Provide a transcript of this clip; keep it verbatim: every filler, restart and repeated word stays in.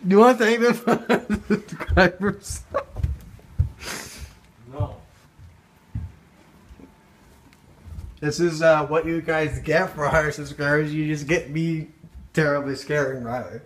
Do you want to thank them for the subscribers? No. This is uh, what you guys get for our subscribers. You just get me terribly scaring Riley.